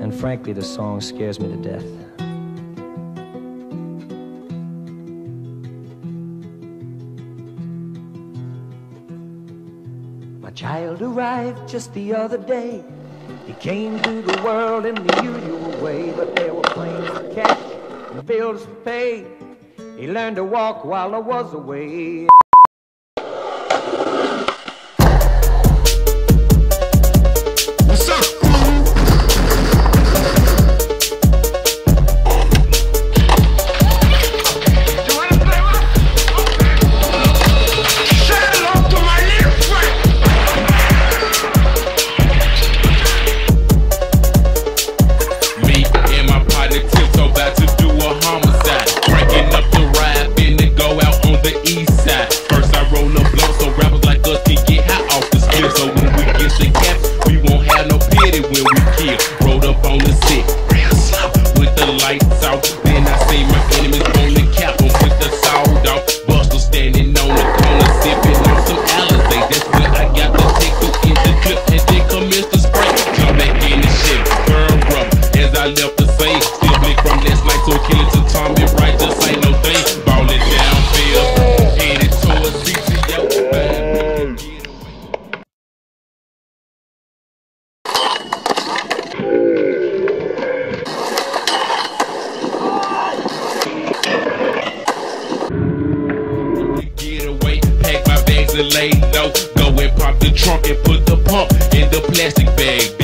And frankly, the song scares me to death. My child arrived just the other day. He came to the world in the usual way, but there were planes to catch and bills to pay. He learned to walk while I was away. Lay low, go and pop the trunk and put the pump in the plastic bag.